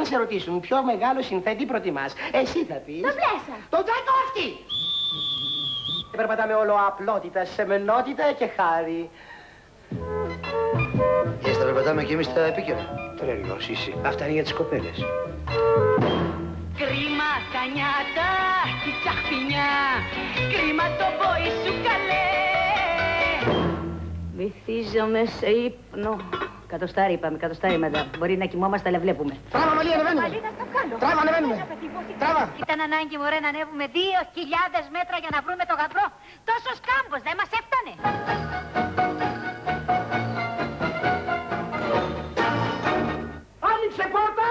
σε ρωτήσουν ποιο μεγάλο συνθέτη προτιμάς, εσύ θα πεις... Το Μπλέσα. Το Τσαϊκόφσκι. Περπατάμε όλο απλότητα, σεμενότητα και χάρη. Θα περπατάμε κι εμείς τα επίκαιρα. Τρελός είσαι. Αυτά είναι για τις κοπέλες. Κρίμα τα νιάτα και τσαχπινιά, κρίμα το πόη σου καλέ. Βυθίζομαι σε ύπνο. Κατοστάρι είπαμε, κατοστάρι μετά. Μπορεί να κοιμόμαστε, αλλά βλέπουμε. Τράβα, Μαλή, ανεβαίνουμε. Τράβα, ανεβαίνουμε. Τράβα. Ήταν ανάγκη, μωρέ, να ανέβουμε 2.000 μέτρα για να βρούμε το γαμπρό. Τόσος κάμπος, δεν μας έφτανε. Άνοιξε πόρτα!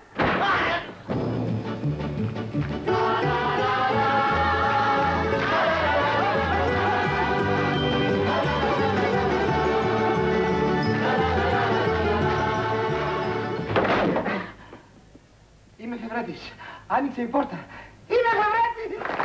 Είμαι εφευρέτης. Άνοιξε η πόρτα. Είμαι εφευρέτης!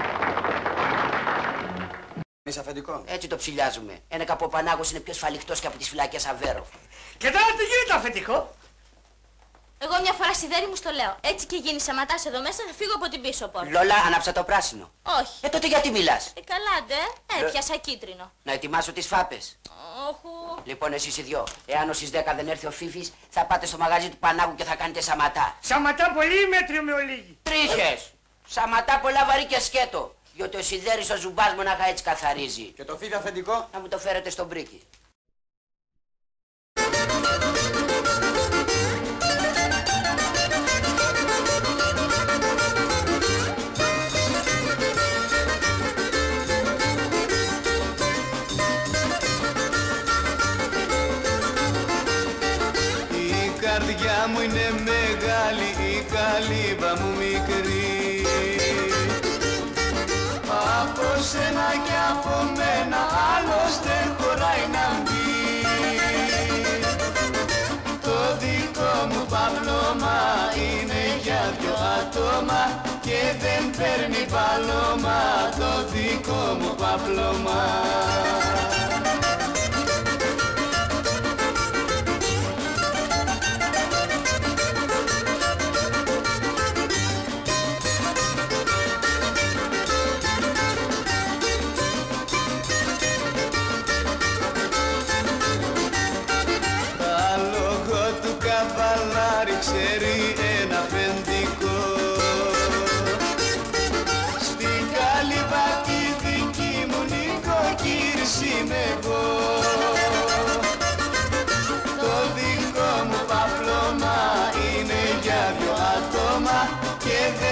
Είσαι αφεντικό. Έτσι το ψηλιάζουμε. Ένα καποπανάγος είναι πιο σφαλιχτός και από τις φυλακές Αβέροφ. Και τώρα τι γίνεται αφεντικό? Εγώ μια φορά σιδέρι μου στο λέω. Έτσι και γίνει σαματάς εδώ μέσα, θα φύγω από την πίσω πόρτα. Λόλα, ανάψα το πράσινο. Όχι. Τότε γιατί μιλάς? Καλά ντε, έπιασα κίτρινο. Να ετοιμάσω τις φάπες. Όχου. Λοιπόν, εσείς οι δυο, εάν στις 10 δεν έρθει ο Φίφης, θα πάτε στο μαγαζί του Πανάγου και θα κάνετε σαματά. Σαματά πολύ ή μέτριο με ολίγη? Τρίχες! Σαματά πολλά βαρύ και σκέτο. Διότι ο Σιδέρης ο Ζουμπάς μονάχα έτσι καθαρίζει. Και το φίδι αφεντικό. Να μου το φέρετε στον πρίκι. Η καρδιά μου είναι μεγάλη, η καλύβα μου μικρή. Από σένα και από μένα άλλος δεν χωράει να μπει. Το δικό μου παπλώμα είναι για δυο άτομα και δεν παίρνει παλώμα το δικό μου παπλώμα. Ξέρει ένα αφεντικό. Στην καλύβα τη δική μου νοικοκύρης είμαι εγώ. Το δικό μου παπλώμα είναι για δυο άτομα και